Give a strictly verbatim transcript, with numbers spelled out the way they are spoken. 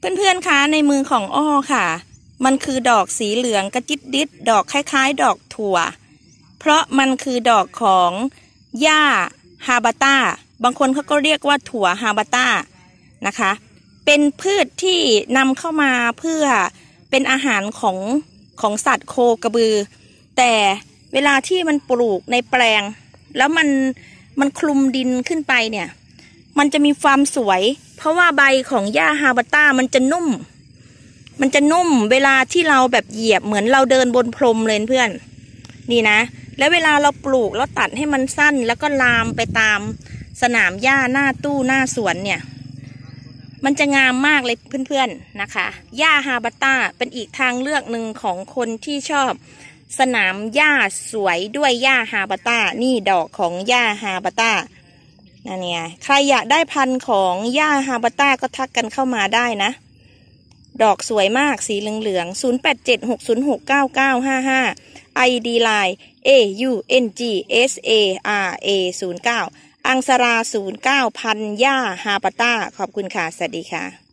เพื่อนๆคะในมือของอ้อค่ะมันคือดอกสีเหลืองกระจิดดิดดอกคล้ายๆดอกถั่วเพราะมันคือดอกของหญ้าฮาบาต้าบางคนเขาก็เรียกว่าถั่วฮาบาต้านะคะเป็นพืชที่นำเข้ามาเพื่อเป็นอาหารของของสัตว์โคกระบือแต่เวลาที่มันปลูกในแปลงแล้วมันมันคลุมดินขึ้นไปเนี่ยมันจะมีความสวยเพราะว่าใบของหญ้าฮาบาต้ามันจะนุ่มมันจะนุ่มเวลาที่เราแบบเหยียบเหมือนเราเดินบนพรมเลยเพื่อนนี่นะแล้วเวลาเราปลูกแล้วตัดให้มันสั้นแล้วก็ลามไปตามสนามหญ้าหน้าตู้หน้าสวนเนี่ยมันจะงามมากเลยเพื่อนๆนะคะหญ้าฮาบาต้าเป็นอีกทางเลือกหนึ่งของคนที่ชอบสนามหญ้าสวยด้วยหญ้าฮาบาต้านี่ดอกของหญ้าฮาบาต้านั่นเนี่ยใครอยากได้พันธุ์ของหญ้าฮาบาต้าก็ทักกันเข้ามาได้นะดอกสวยมากสีเหลืองๆ ศูนย์ แปด เจ็ด หก ศูนย์ หก เก้า เก้า ห้า ห้า ไอ ดี ไลน์ เอ ยู เอ็น จี เอส เอ อาร์ เอ ศูนย์ เก้า อังสรา ศูนย์ เก้า พันหญ้าฮาบาต้าขอบคุณค่ะสวัสดีค่ะ